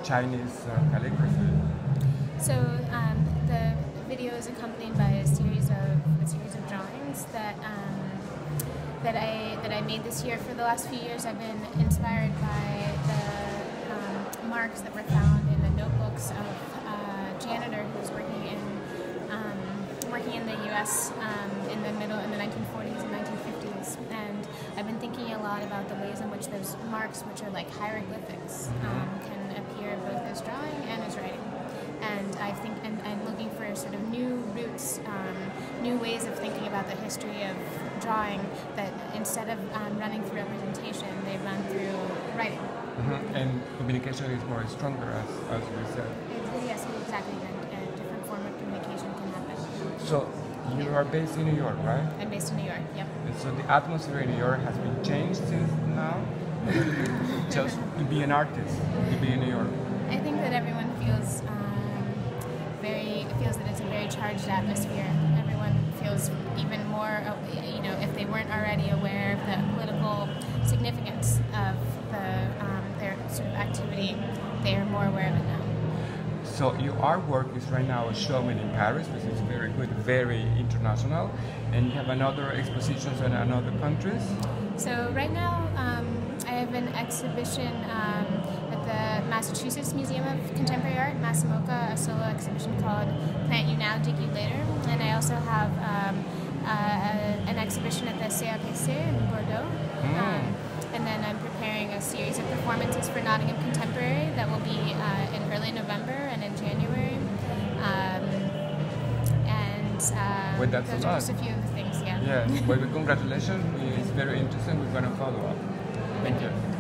Chinese calligraphy. So the video is accompanied by a series of drawings that I made this year. For the last few years, I've been inspired by the marks that were found in the notebooks of a janitor who was working in the U.S. in the 1940s and 1950s, and I've been thinking a lot about the ways in which those marks, which are like hieroglyphics, can appear both as drawing and as writing. And I think, and I'm looking for sort of new routes, new ways of thinking about the history of drawing that instead of running through representation, they run through writing. And communication is more stronger, as we said. Yes, exactly. And a different form of communication can happen. So you are based in New York, right? I'm based in New York. Yep. And so the atmosphere in New York has been changed since now. Just to be an artist, to be in New York. I think that everyone feels that it's a very charged atmosphere. Everyone feels even more, if they weren't already aware of the political significance of their sort of activity, they are more aware of it now. So your artwork is right now showing in Paris, which is very good, very international, and you have another expositions in other countries. So right now, I have an exhibition at the Massachusetts Museum of Contemporary Art, MASAMOCA, a solo exhibition called Plant You Now, Dig You Later. And I also have an exhibition at the CAPC in Bordeaux. And then I'm preparing a series of performances for Nottingham Contemporary that will be in early November and in January. Well, that's those are just a few of the things, yeah. Yeah, well, congratulations. It's very interesting. We're going to follow up. Thank you.